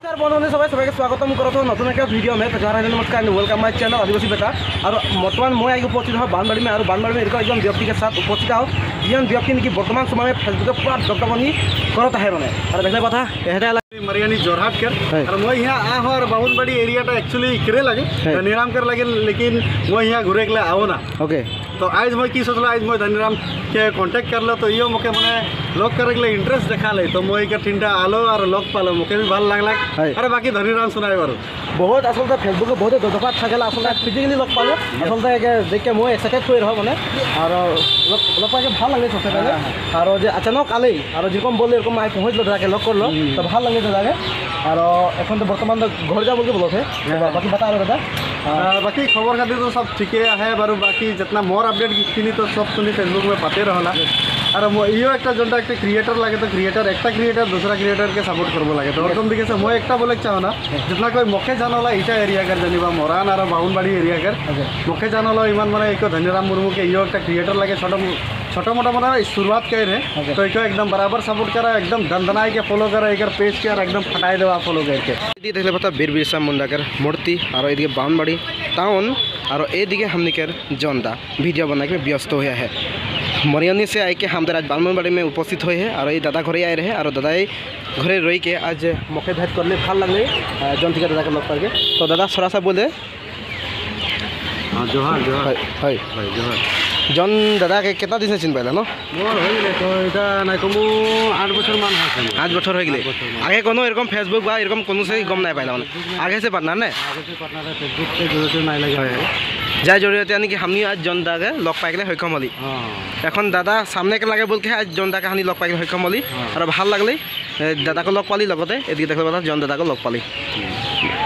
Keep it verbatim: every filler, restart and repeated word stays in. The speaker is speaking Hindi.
बंधु सबै सबैके स्वागतम करतो नतुन एक भिडियो में तो जहाँ नमस्कार वेलकम माई चैनल आदिवासी बेटा और बर्तमान मैं आई उपस्थित हूँ बानबाड़ी में और बानबाड़ी में एक व्यक्ति के साथ उपस्थित हूँ जिन व्यक्ति निकी वर्तमान समय में फेसबुक पूरा दबदबनी करता है मैंने और देखने कथा एहते मरियानी जोरहाट कर और मैं यहाँ आ और बाहुनबाड़ी एरिया एक्चुअली इकरे लगे धनीराम कर लगे लेकिन मैं यहाँ घूरे के लिए आओ ना ओके तो आज मैं की सोचल आज मैं धनीराम के कांटेक्ट कर लो तो ये मुके मैंने लॉक करे के लिए इंटरेस्ट देखा ले तो मैं एक तीन आलो और लॉक पालो मुके भी भल लगला अरे बाकी धनीराम सुनाए बार बहुत आसलते फेसबुक बहुत दफा থাকে आसलते फिजिकली लग पालो आसलते देख के मैं एक्साइटेड हो रहा मैंने और लग पाके ভাল लगे सबसे पहले और जो अचानक आले और जेरकम बोले एरकम आई पहुँच लो जाके लॉक कर लो तो ভাল लगे दादा और एखन तो बर्तमान तो घर जा बोल के बोलो थे बाकी बता रहे दादा बाकी खबर खातिर तो सब ठीक है बारू बाकी जितना मोर अपडेट किनी तो सब सुनी फेसबुक में पाते रहला और यो एक जोटा एक क्रिएटर लगे तो क्रिएटर एक क्रिएटर दूसरा क्रिएटर के सपोर्ट करबो लगे तो ओरकम दिखे से मैं एक बोले चाहो ना जितना कोई मुखे जानला इटा एरिया कर जानिबा मोरान और बाहुनबाड़ी एरिया कर मुखे जानला इमान माने एक धनीराम मुर्मू के यो एक क्रिएटर लगे छोटा छोटा मोटा माना शुरुआत कर रहे तो एक एकदम बराबर सपोर्ट करा एकदम दंदनाई के फॉलो करा एक पेज के और एकदम फटाई देवा फॉलो करके देखले पता बीर बिरसा मुंडा कर मूर्ति और ये बाहुनबाड़ी टाउन और ये दिखे हमने कर जनता वीडियो बना के व्यस्त हुआ है मरियानी से आई के हम आज बाहुनबाड़ी में उपस्थित हुए हैं और ये दादा घरे आए रहे और दादा घरे रही के आज मुखे भेंट करने भल लगले जन थी दादा के लग करके तो दादा थोड़ा सा बोले हाँ जोहार जोहार है जोहार जन दादा के कितना दिन से चिन पाला न मोर हो गए तो इटा ना कमु आठ बছর मान है आठ बছर हो गए आगे कोनो एरकम फेसबुक बा एरकम कोनो से गम नहीं पाला माने आगे से पार्टनर ने आगे से पार्टनर फेसबुक के जरूरत नहीं लगे যার জড়িয়ে यानी कि हमनी आज जन दागे लग पाई गले सक्षम हली এখন दादा सामने के लगे बोल के आज जन दागे हानि लग पाई गले सक्षम हली और ভাল लागले दादा को लग पाली लगते एदिके देखले जन दादा को लग पाली